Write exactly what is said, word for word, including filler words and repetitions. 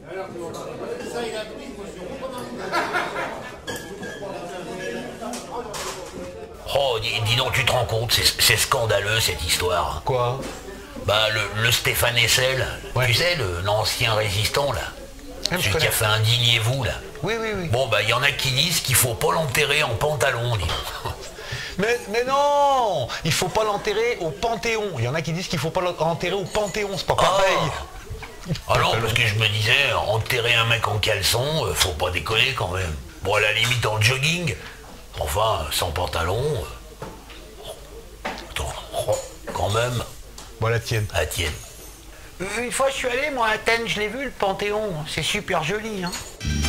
Oh, dis, dis donc, tu te rends compte, c'est c'est scandaleux cette histoire. Quoi? Bah, le, le Stéphane Hessel, Ouais. tu sais, le- l'ancien résistant, là. Ah, je Celui qui connais. a fait Indignez-vous, là. Oui, oui, oui. Bon, bah, il y en a qui disent qu'il faut pas l'enterrer en pantalon, dis donc. Mais, mais non, il faut pas l'enterrer au Panthéon. Il y en a qui disent qu'il faut pas l'enterrer au Panthéon, c'est pas pareil. Ah non, parce que je me disais, enterrer un mec en caleçon, euh, faut pas déconner quand même. Bon, à la limite en jogging, enfin, sans pantalon. euh, Attends, oh, quand même, Bon, la tienne. à tienne. Une fois, je suis allé, moi, à Athènes, je l'ai vu, le Panthéon. C'est super joli, hein.